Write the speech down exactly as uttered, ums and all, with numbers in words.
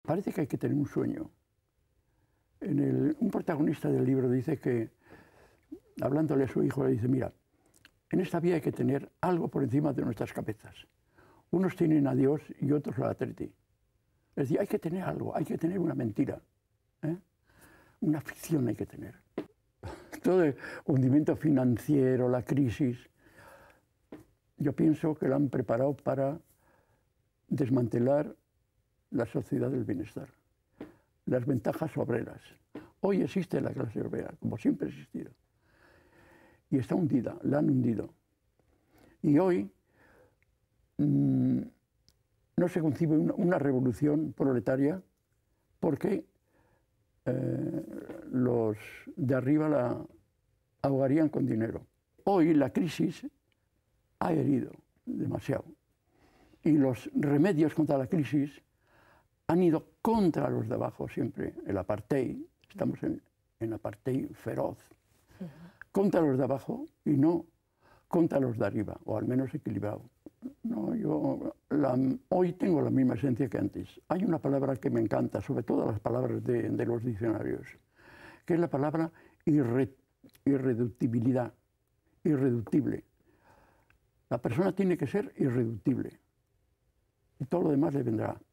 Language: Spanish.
parece que hay que tener un sueño. En el, un protagonista del libro dice que, hablándole a su hijo, le dice, mira, en esta vida hay que tener algo por encima de nuestras cabezas. Unos tienen a Dios y otros la Atleti. Es decir, hay que tener algo, hay que tener una mentira, ¿eh? Una ficción hay que tener. Todo el hundimiento financiero, la crisis, yo pienso que lo han preparado para desmantelar la sociedad del bienestar, las ventajas obreras. Hoy existe la clase obrera, como siempre ha existido, y está hundida, la han hundido. Y hoy mmm, no se concibe una, una revolución proletaria porque eh, los de arriba la ahogarían con dinero. Hoy la crisis ha herido demasiado y los remedios contra la crisis han ido contra los de abajo siempre. El apartheid, estamos en, en apartheid feroz, uh-huh. Contra los de abajo y no contra los de arriba, o al menos equilibrado. No, yo la, hoy tengo la misma esencia que antes. Hay una palabra que me encanta, sobre todo las palabras de, de los diccionarios, que es la palabra irre, irreductibilidad, irreductible. La persona tiene que ser irreductible y todo lo demás le vendrá.